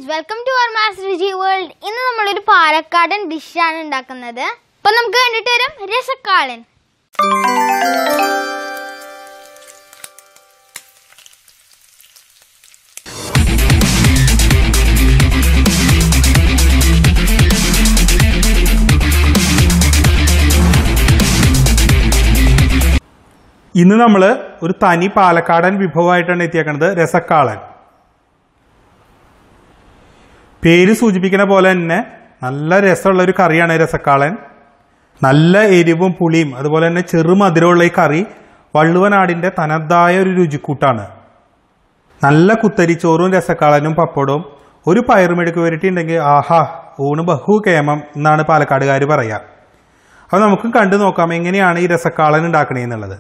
friends, welcome to our Master Ruchi World. ഇന്ന് നമ്മൾ ഒരു പാലക്കാടൻ ഡിഷ് ആണ് ഉണ്ടാക്കുന്നത്. അപ്പോൾ നമുക്ക് കണ്ടിട്ട് വരാം രസക്കാളൻ. ഇന്ന് നമ്മൾ ഒരു തനി പാലക്കാടൻ വിഭവമായിട്ടാണ് എത്തിയേക്കുന്നത് രസക്കാളൻ. പേര് സൂചിപ്പിക്കുന്ന പോലെ തന്നെ നല്ല രസമുള്ള ഒരു കറിയാണ് രസക്കാളൻ. നല്ല എരിവും പുളിയും അതുപോലെ തന്നെ ചെറുമധുരമുള്ള ഈ കറി വള്ളുവനാടിൻ്റെ തനതായ ഒരു രുചിക്കൂട്ടാണ്. നല്ല കുത്തരിച്ചോറും രസക്കാളനും പപ്പടവും ഒരു പയറുമെടുക്ക് വരട്ടിയിട്ടുണ്ടെങ്കിൽ ആഹാ ഊണ് ബഹുകേമം എന്നാണ് പാലക്കാടുകാർ പറയുക. അപ്പോൾ നമുക്ക് കണ്ടു നോക്കാം എങ്ങനെയാണ് ഈ രസക്കാളൻ ഉണ്ടാക്കണേന്നുള്ളത്.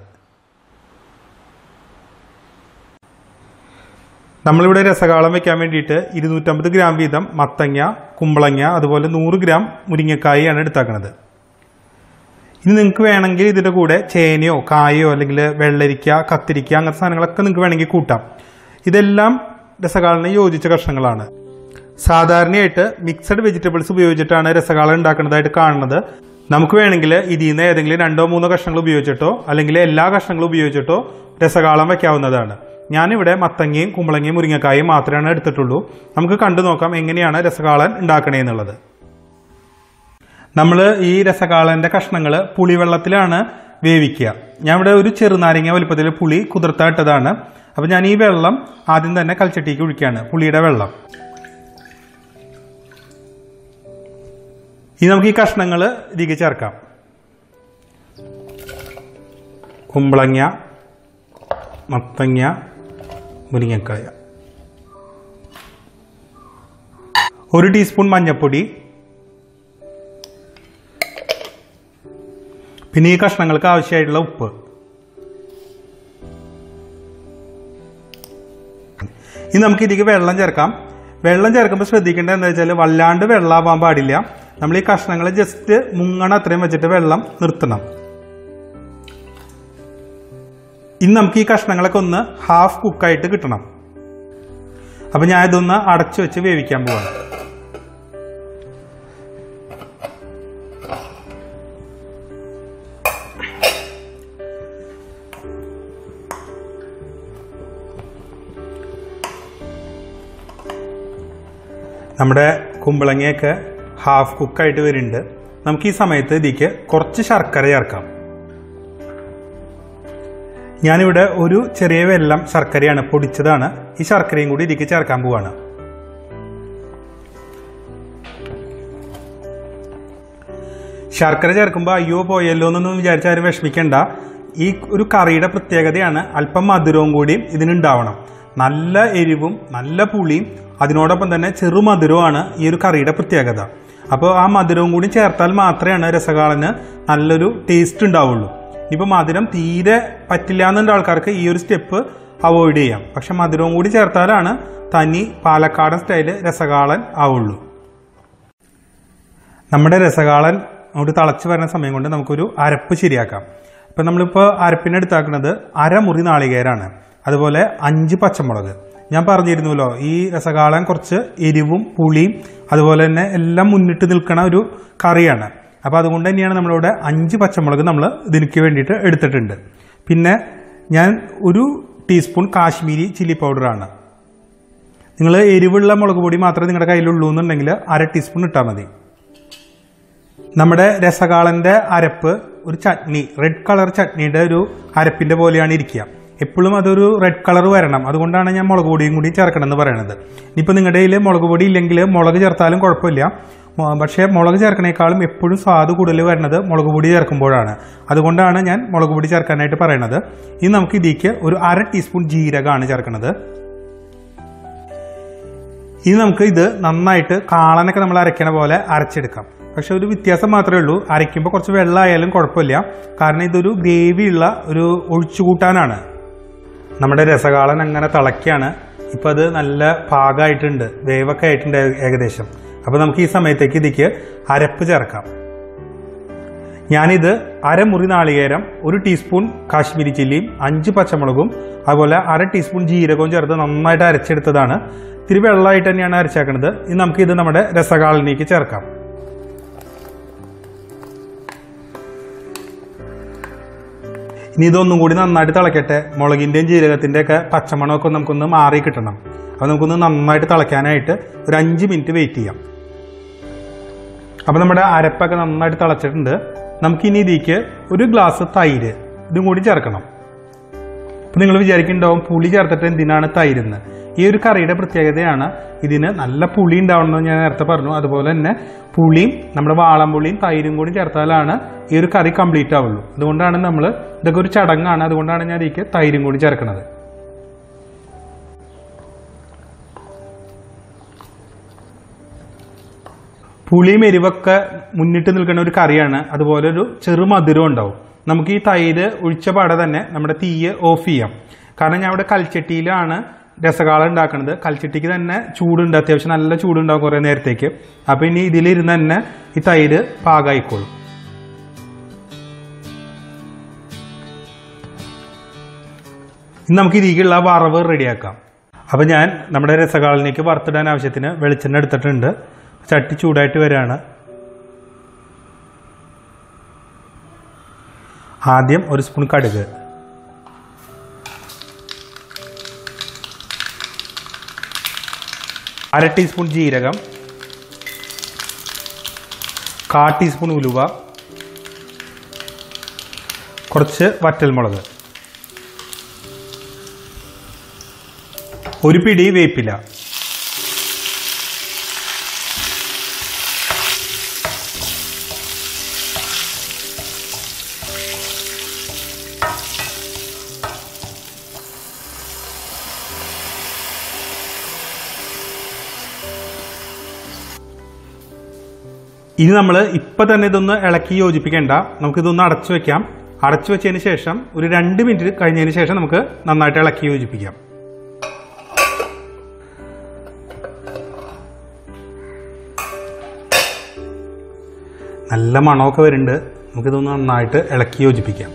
നമ്മളിവിടെ രസകാളം വെക്കാൻ വേണ്ടിയിട്ട് 250 ഗ്രാം വീതം മത്തങ്ങ, കുമ്പളങ്ങ, അതുപോലെ 100 ഗ്രാം മുരിങ്ങക്കായാണ് എടുത്താക്കുന്നത്. ഇനി നിങ്ങൾക്ക് വേണമെങ്കിൽ ഇതിൻ്റെ കൂടെ ചേനയോ കായോ അല്ലെങ്കിൽ വെള്ളരിക്ക, കത്തിരിക്ക അങ്ങനത്തെ സാധനങ്ങളൊക്കെ നിങ്ങൾക്ക് വേണമെങ്കിൽ കൂട്ടാം. ഇതെല്ലാം രസകാളന് യോജിച്ച കഷ്ണങ്ങളാണ്. സാധാരണയായിട്ട് മിക്സഡ് വെജിറ്റബിൾസ് ഉപയോഗിച്ചിട്ടാണ് രസകാളൻ ഉണ്ടാക്കുന്നതായിട്ട് കാണുന്നത്. നമുക്ക് വേണമെങ്കിൽ ഇതിൽ നിന്ന് ഏതെങ്കിലും 2-3 കഷ്ണങ്ങൾ ഉപയോഗിച്ചിട്ടോ അല്ലെങ്കിൽ എല്ലാ കഷ്ണങ്ങളും ഉപയോഗിച്ചിട്ടോ രസകാളം വയ്ക്കാവുന്നതാണ്. ഞാനിവിടെ മത്തങ്ങയും കുമ്പളങ്ങയും മുരിങ്ങക്കായും മാത്രമേ എടുത്തിട്ടുള്ളൂ. നമുക്ക് കണ്ടു നോക്കാം എങ്ങനെയാണ് രസകാളൻ ഉണ്ടാക്കണേ എന്നുള്ളത്. നമ്മൾ ഈ രസകാളൻ്റെ കഷ്ണങ്ങൾ പുളിവെള്ളത്തിലാണ് വേവിക്കുക. ഞാൻ ഇവിടെ ഒരു ചെറുനാരങ്ങ വലുപ്പത്തിൽ പുളി കുതിർത്തായിട്ടതാണ്. അപ്പം ഞാൻ ഈ വെള്ളം ആദ്യം തന്നെ കൽച്ചട്ടിക്ക് ഒഴിക്കുകയാണ്, പുളിയുടെ വെള്ളം. ഇനി നമുക്ക് ഈ കഷ്ണങ്ങൾ ഇതിലേക്ക് ചേർക്കാം. കുമ്പളങ്ങ, മത്തങ്ങ, മുരിങ്ങക്കായ, 1 ടീസ്പൂൺ മഞ്ഞൾപ്പൊടി, പിന്നെ ഈ കഷ്ണങ്ങൾക്ക് ആവശ്യമായിട്ടുള്ള ഉപ്പ്. ഇനി നമുക്ക് ഇതിലേക്ക് വെള്ളം ചേർക്കാം. വെള്ളം ചേർക്കുമ്പോൾ ശ്രദ്ധിക്കേണ്ടത് എന്താ വെച്ചാൽ വല്ലാണ്ട് വെള്ളമാവാൻ പാടില്ല. നമ്മൾ ഈ കഷ്ണങ്ങൾ ജസ്റ്റ് മുങ്ങണ അത്രയും വെച്ചിട്ട് വെള്ളം നിർത്തണം. ഇനി നമുക്ക് ഈ കഷ്ണങ്ങളൊക്കെ ഒന്ന് ഹാഫ് കുക്കായിട്ട് കിട്ടണം. അപ്പം ഞാൻ ഇതൊന്ന് അടച്ചു വെച്ച് വേവിക്കാൻ പോവാണ്. നമ്മുടെ കുമ്പളങ്ങയൊക്കെ ഹാഫ് കുക്കായിട്ട് വരുന്നുണ്ട്. നമുക്ക് ഈ സമയത്ത് ഇതിലേക്ക് കുറച്ച് ശർക്കര ചേർക്കാം. ഞാനിവിടെ ഒരു ചെറിയ വെള്ളം ശർക്കരയാണ്, പൊടിച്ചതാണ്. ഈ ശർക്കരയും കൂടി ഇതിലേക്ക് ചേർക്കാൻ പോവാണ്. ശർക്കര ചേർക്കുമ്പോൾ അയ്യോ പോയല്ലോ എന്നൊന്നും വിചാരിച്ചാലും വിഷമിക്കേണ്ട. ഈ ഒരു കറിയുടെ പ്രത്യേകതയാണ് അല്പം മധുരവും കൂടി ഇതിനുണ്ടാവണം. നല്ല എരിവും നല്ല പുളിയും അതിനോടൊപ്പം തന്നെ ചെറുമധുരവുമാണ് ഈ ഒരു കറിയുടെ പ്രത്യേകത. അപ്പോൾ ആ മധുരവും കൂടി ചേർത്താൽ മാത്രമേ രസകാളന് നല്ലൊരു ടേസ്റ്റ് ഉണ്ടാവുള്ളൂ. ഇനിയിപ്പോൾ മധുരം തീരെ പറ്റില്ല എന്നുള്ള ആൾക്കാർക്ക് ഈ ഒരു സ്റ്റെപ്പ് അവോയ്ഡ് ചെയ്യാം. പക്ഷെ മധുരവും കൂടി ചേർത്താലാണ് തനി പാലക്കാടൻ സ്റ്റൈല് രസകാളൻ ആവുള്ളൂ. നമ്മുടെ രസകാളൻ അങ്ങോട്ട് തിളച്ച് വരുന്ന സമയം കൊണ്ട് നമുക്കൊരു അരപ്പ് ശരിയാക്കാം. ഇപ്പം നമ്മളിപ്പോൾ അരപ്പിനെടുത്താക്കുന്നത് 1/2 മുറി നാളികേരാണ്, അതുപോലെ 5 പച്ചമുളക്. ഞാൻ പറഞ്ഞിരുന്നല്ലോ ഈ രസകാളൻ കുറച്ച് എരിവും പുളിയും അതുപോലെ തന്നെ എല്ലാം മുന്നിട്ട് നിൽക്കുന്ന ഒരു കറിയാണ്. അപ്പോൾ അതുകൊണ്ട് തന്നെയാണ് നമ്മളിവിടെ 5 പച്ചമുളക് നമ്മൾ ഇതിലേക്ക് വേണ്ടിയിട്ട് എടുത്തിട്ടുണ്ട്. പിന്നെ ഞാൻ 1 ടീസ്പൂൺ കാശ്മീരി ചില്ലി പൗഡറാണ്. നിങ്ങൾ എരിവുള്ള മുളക് പൊടി മാത്രമേ നിങ്ങളുടെ കയ്യിലുള്ളൂ എന്നുണ്ടെങ്കിൽ 1/2 ടീസ്പൂൺ ഇട്ടാൽ മതി. നമ്മുടെ രസകാളൻ്റെ അരപ്പ് ഒരു ചട്നി, റെഡ് കളർ ചട്നിയുടെ ഒരു അരപ്പിൻ്റെ പോലെയാണ് ഇരിക്കുക. എപ്പോഴും അതൊരു റെഡ് കളർ വരണം. അതുകൊണ്ടാണ് ഞാൻ മുളക് പൊടിയും കൂടി ചേർക്കണം എന്ന് പറയുന്നത്. ഇനിയിപ്പോൾ നിങ്ങളുടെ കയ്യിൽ മുളക് പൊടി ഇല്ലെങ്കിൽ മുളക് ചേർത്താലും കുഴപ്പമില്ല. പക്ഷേ മുളക് ചേർക്കണേക്കാളും എപ്പോഴും സ്വാദ് കൂടുതൽ വരുന്നത് മുളക് പൊടി ചേർക്കുമ്പോഴാണ്. അതുകൊണ്ടാണ് ഞാൻ മുളക് പൊടി ചേർക്കാനായിട്ട് പറയുന്നത്. ഇനി നമുക്ക് ഇതിലേക്ക് ഒരു 1/2 ടീസ്പൂൺ ജീരകമാണ് ചേർക്കുന്നത്. ഇനി നമുക്ക് ഇത് നന്നായിട്ട് കാളനൊക്കെ നമ്മൾ അരയ്ക്കണ പോലെ അരച്ചെടുക്കാം. പക്ഷെ ഒരു വ്യത്യാസം മാത്രമേ ഉള്ളൂ, അരയ്ക്കുമ്പോൾ കുറച്ച് വെള്ളമായാലും കുഴപ്പമില്ല. കാരണം ഇതൊരു ഗ്രേവിയുള്ള ഒരു ഒഴിച്ചുകൂട്ടാനാണ്. നമ്മുടെ രസകാളൻ അങ്ങനെ തിളയ്ക്കാണ്. ഇപ്പം അത് നല്ല പാകമായിട്ടുണ്ട്, വേവൊക്കെ ആയിട്ടുണ്ട് ഏകദേശം. അപ്പോൾ നമുക്ക് ഈ സമയത്തേക്ക് ഇതിലേക്ക് അരപ്പ് ചേർക്കാം. ഞാനിത് അരമുറി നാളികേരം, 1 ടീസ്പൂൺ കാശ്മീരി ചില്ലിയും 5 പച്ചമുളകും അതുപോലെ 1/2 ടീസ്പൂൺ ജീരകവും ചേർത്ത് നന്നായിട്ട് അരച്ചെടുത്തതാണ്. ഇത്തിരി വെള്ളമായിട്ട് തന്നെയാണ് അരച്ചേക്കുന്നത്. ഇനി നമുക്കിത് നമ്മുടെ രസകാളനിലേക്ക് ചേർക്കാം. ഇനി ഇതൊന്നും കൂടി നന്നായിട്ട് തിളക്കട്ടെ. മുളകിൻ്റെയും ജീരകത്തിൻ്റെ ഒക്കെ പച്ചമണമൊക്കെ നമുക്കൊന്ന് മാറി കിട്ടണം. അപ്പോൾ നമുക്കൊന്ന് നന്നായിട്ട് തിളയ്ക്കാനായിട്ട് ഒരു 5 മിനിറ്റ് വെയിറ്റ് ചെയ്യാം. അപ്പോൾ നമ്മുടെ അരപ്പൊക്കെ നന്നായിട്ട് തിളച്ചിട്ടുണ്ട്. നമുക്കിനി ഇതിലേക്ക് 1 ഗ്ലാസ് തൈര് ഇതും കൂടി ചേർക്കണം. അപ്പോൾ നിങ്ങൾ വിചാരിക്കുന്നുണ്ടാവും പുളി ചേർത്തിട്ട് എന്തിനാണ് തൈരെന്ന്. ഈ ഒരു കറിയുടെ പ്രത്യേകതയാണ് ഇതിന് നല്ല പുളി ഉണ്ടാവണമെന്ന് ഞാൻ നേരത്തെ പറഞ്ഞു. അതുപോലെ തന്നെ പുളിയും നമ്മുടെ വാളംപുളിയും തൈരും കൂടി ചേർത്താലാണ് ഈ ഒരു കറി കംപ്ലീറ്റ് ആവുള്ളൂ. അതുകൊണ്ടാണ് നമ്മൾ ഇതൊക്കെ ഒരു ചടങ്ങാണ്. അതുകൊണ്ടാണ് ഞാൻ ഇതിലേക്ക് തൈരും കൂടി ചേർക്കുന്നത്. പുളിയും എരിവൊക്കെ മുന്നിട്ട് നിൽക്കുന്ന ഒരു കറിയാണ്. അതുപോലെ ഒരു ചെറു മധുരം ഉണ്ടാവും. നമുക്ക് ഈ തൈര് ഒഴിച്ച പാടെ തന്നെ നമ്മുടെ തീയെ ഓഫ് ചെയ്യാം. കാരണം ഞാൻ ഇവിടെ കൽച്ചട്ടിയിലാണ് രസകാളം ഉണ്ടാക്കുന്നത്. കൽച്ചട്ടിക്ക് തന്നെ ചൂടുണ്ട്, അത്യാവശ്യം നല്ല ചൂടുണ്ടാവും കുറേ നേരത്തേക്ക്. അപ്പോൾ ഇനി ഇതിലിരുന്ന് തന്നെ ഈ തൈര് പാകമായിക്കോളും. ഇനി നമുക്ക് ഇതിലേക്കുള്ള വറവ് റെഡിയാക്കാം. അപ്പോൾ ഞാൻ നമ്മുടെ രസകാളനിലേക്ക് വറുത്തിടാൻ ആവശ്യത്തിന് വെളിച്ചെണ്ണ എടുത്തിട്ടുണ്ട്. ചട്ടി ചൂടായിട്ട് വരികയാണ്. ആദ്യം 1 സ്പൂൺ കടുക്, 1/2 ടീസ്പൂൺ ജീരകം, 1/4 ടീസ്പൂൺ ഉലുവ, കുറച്ച് വറ്റൽമുളക്, 1 പിടി വേപ്പില. ഇനി നമ്മൾ ഇപ്പം തന്നെ ഇതൊന്ന് ഇളക്കി യോജിപ്പിക്കേണ്ട. നമുക്കിതൊന്ന് അടച്ചു വെക്കാം. അടച്ചു വെച്ചതിന് ശേഷം ഒരു 2 മിനിറ്റ് കഴിഞ്ഞതിന് ശേഷം നമുക്ക് നന്നായിട്ട് ഇളക്കി യോജിപ്പിക്കാം. നല്ല മണമൊക്കെ വരുന്നുണ്ട്. നമുക്കിതൊന്ന് നന്നായിട്ട് ഇളക്കി യോജിപ്പിക്കാം.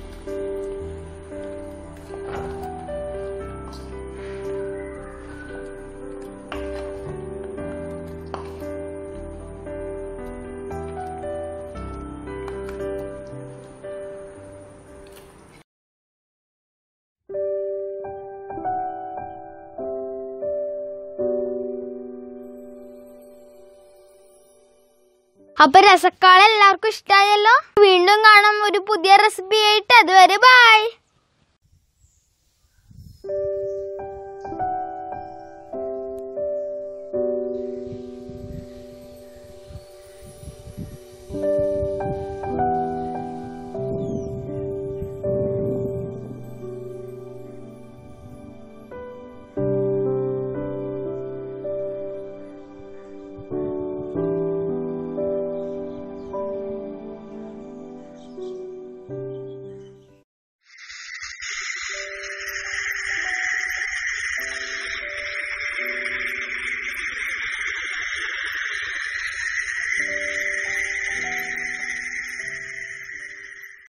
അപ്പൊ രസക്കാളൻ എല്ലാവർക്കും ഇഷ്ടമായല്ലോ. വീണ്ടും കാണാം ഒരു പുതിയ റെസിപ്പി ആയിട്ട്. അതുവരെ ബൈ.